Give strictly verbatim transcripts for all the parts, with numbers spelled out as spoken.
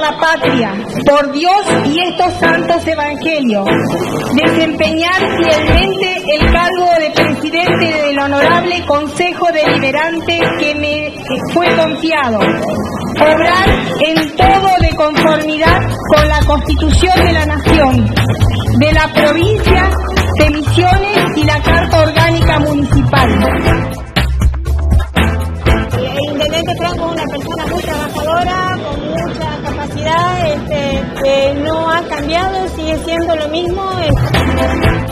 la patria, por Dios y estos santos evangelios, desempeñar fielmente el cargo de presidente del Honorable Consejo Deliberante que me fue confiado, obrar en todo de conformidad con la Constitución de la Nación, de la provincia de Misiones y la Carta Orgánica Municipal. El intendente Franco es una persona muy trabajadora, con mucha capacidad, este, que no ha cambiado, sigue siendo lo mismo. Este.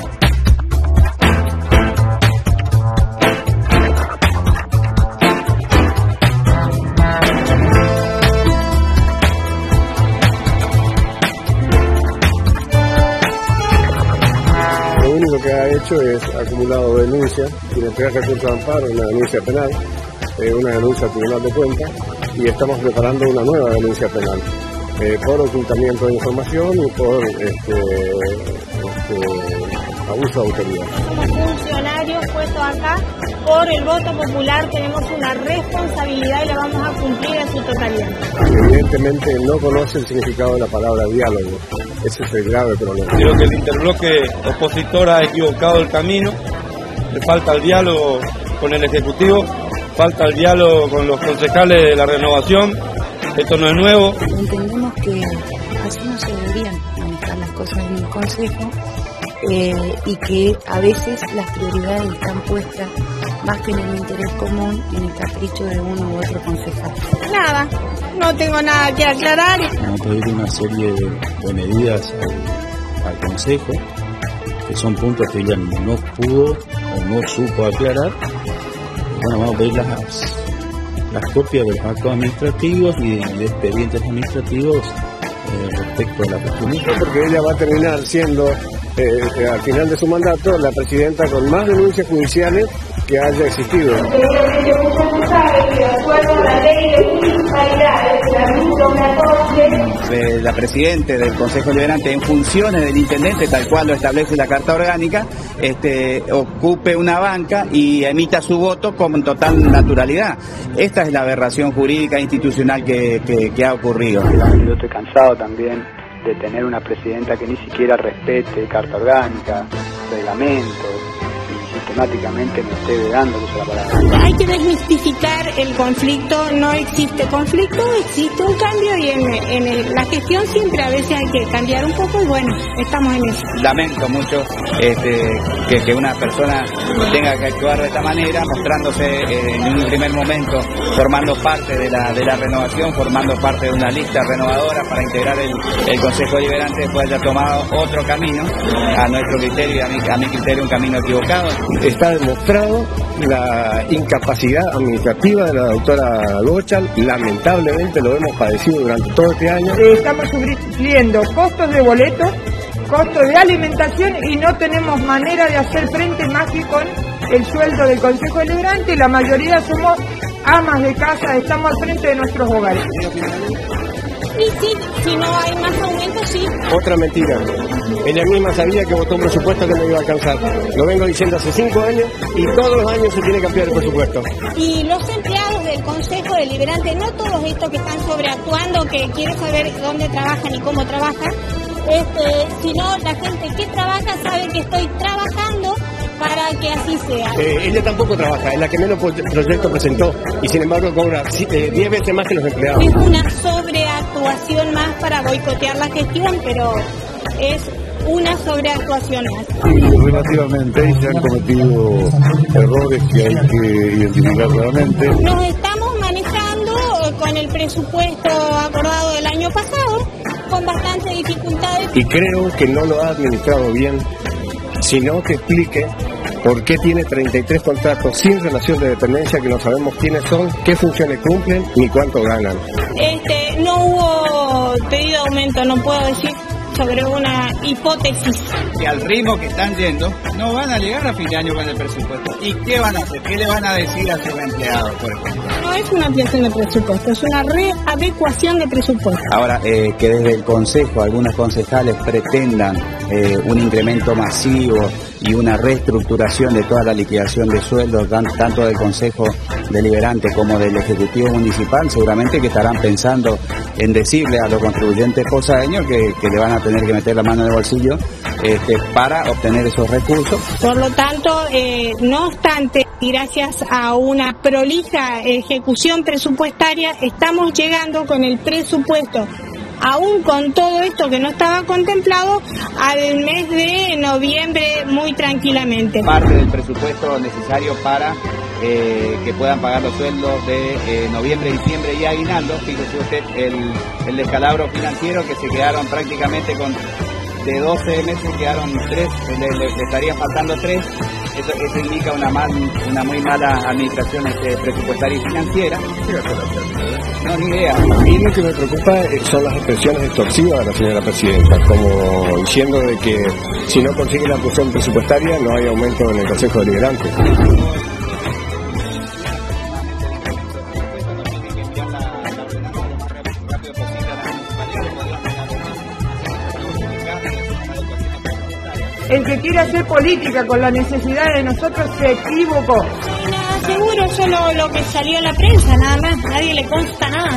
Lo único que ha hecho es acumulado denuncias, tiene tres recursos de amparo, una denuncia penal, eh, una denuncia al Tribunal de Cuentas y estamos preparando una nueva denuncia penal eh, por ocultamiento de información y por este, este, abuso de autoridad. Como funcionarios puestos acá por el voto popular tenemos una responsabilidad y la vamos a cumplir en su totalidad. Evidentemente no conoce el significado de la palabra diálogo. Ese es el grave problema. Creo que el interbloque opositor ha equivocado el camino, le falta el diálogo con el Ejecutivo, falta el diálogo con los concejales de la renovación, esto no es nuevo. Entendemos que así no se deberían manejar las cosas en el Consejo eh, y que a veces las prioridades están puestas más que en el interés común y en el capricho de uno u otro concejal. Nada, no tengo nada que aclarar. Vamos a pedir una serie de, de medidas al, al Consejo, que son puntos que ella no pudo o no supo aclarar. Bueno, vamos a pedir las, las copias de los actos administrativos y de, de expedientes administrativos eh, respecto a la cuestión. Porque ella va a terminar siendo, eh, eh, al final de su mandato, la presidenta con más denuncias judiciales que haya existido. De la Presidente del Consejo Deliberante en funciones del Intendente, tal cual lo establece la Carta Orgánica, este, ocupe una banca y emita su voto con total naturalidad. Esta es la aberración jurídica e institucional que, que, que ha ocurrido. Yo estoy cansado también de tener una presidenta que ni siquiera respete Carta Orgánica, reglamentos, sistemáticamente me esté dando la palabra. Hay que desmistificar el conflicto, no existe conflicto, existe un cambio y en, en el, la gestión siempre a veces hay que cambiar un poco y bueno, estamos en eso. Lamento mucho este, que, que una persona tenga que actuar de esta manera, mostrándose eh, en un primer momento formando parte de la, de la renovación, formando parte de una lista renovadora para integrar el, el Consejo Deliberante, después haya tomado otro camino, a nuestro criterio y a mi, a mi criterio un camino equivocado. Está demostrado la incapacidad administrativa de la doctora Gochal, lamentablemente lo hemos padecido durante todo este año. Estamos sufriendo costos de boletos, costos de alimentación y no tenemos manera de hacer frente más que con el sueldo del Consejo Deliberante. La mayoría somos amas de casa, estamos al frente de nuestros hogares. Y sí, si no hay más aumentos, sí. Otra mentira. Ella misma sabía que votó un presupuesto que no iba a alcanzar. Lo vengo diciendo hace cinco años y todos los años se tiene que ampliar el presupuesto. Y los empleados del Consejo Deliberante, no todos estos que están sobreactuando, que quiero saber dónde trabajan y cómo trabajan, este, sino la gente que trabaja sabe que estoy trabajando para que así sea. Eh, ella tampoco trabaja, es la que menos proyectos presentó y sin embargo cobra diez veces más que los empleados. Es una sobreactuación más para boicotear la gestión, pero es una sobreactuación más. Sí, relativamente, y se han cometido errores que hay que identificar claramente. Nos estamos manejando con el presupuesto acordado del año pasado, con bastantes dificultades. Y creo que no lo ha administrado bien, sino que explique por qué tiene treinta y tres contratos sin relación de dependencia que no sabemos quiénes son, qué funciones cumplen ni cuánto ganan. Este, no hubo pedido de aumento, no puedo decir sobre una hipótesis. Que al ritmo que están yendo, no van a llegar a fin de año con el presupuesto. ¿Y qué van a hacer? ¿Qué le van a decir a sus empleados, por ejemplo? No es una ampliación de presupuesto, es una readecuación de presupuesto. Ahora, eh, que desde el Consejo algunos concejales pretendan eh, un incremento masivo y una reestructuración de toda la liquidación de sueldos, tanto del Consejo Deliberante como del Ejecutivo Municipal, seguramente que estarán pensando en decirle a los contribuyentes posadeños que, que le van a tener que meter la mano en el bolsillo este, para obtener esos recursos. Por lo tanto, eh, no obstante, y gracias a una prolija ejecución presupuestaria, estamos llegando con el presupuesto, aún con todo esto que no estaba contemplado, al mes de noviembre muy tranquilamente. Parte del presupuesto necesario para eh, que puedan pagar los sueldos de eh, noviembre, diciembre y aguinaldo. Fíjese usted el, el descalabro financiero, que se quedaron prácticamente con de doce meses, quedaron tres, le, le, le estarían faltando tres. Eso, eso indica una, mal, una muy mala administración este, presupuestaria y financiera. No, ni idea. A mí lo que me preocupa son las expresiones extorsivas de la señora presidenta, como diciendo de que si no consigue la aprobación presupuestaria no hay aumento en el Consejo Deliberante. El que quiere hacer política con la necesidad de nosotros se equivocó. No, seguro, solo lo que salió en la prensa, nada más, nadie le consta nada.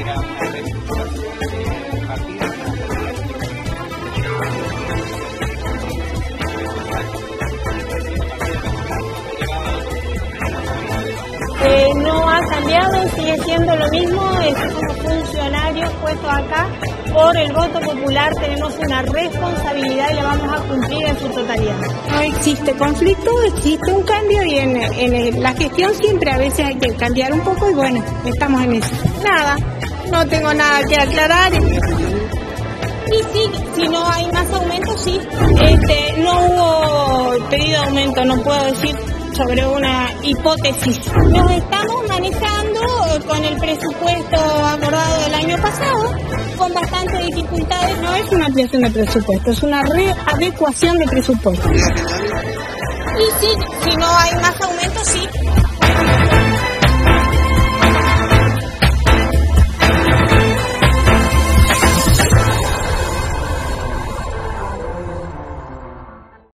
Eh, no ha cambiado, sigue siendo lo mismo, somos funcionarios puestos acá. Por el voto popular tenemos una responsabilidad y la vamos a cumplir en su totalidad. No existe conflicto, existe un cambio y en, en la gestión siempre a veces hay que cambiar un poco y bueno, estamos en eso. Nada, no tengo nada que aclarar. Y sí, si no hay más aumento, sí. Este, no hubo pedido de aumento, no puedo decir sobre una hipótesis. Nos estamos manejando con el presupuesto acordado del año pasado, con bastantes dificultades. No es una ampliación de presupuesto, es una readecuación de presupuesto. Y sí, si no hay más aumento, sí.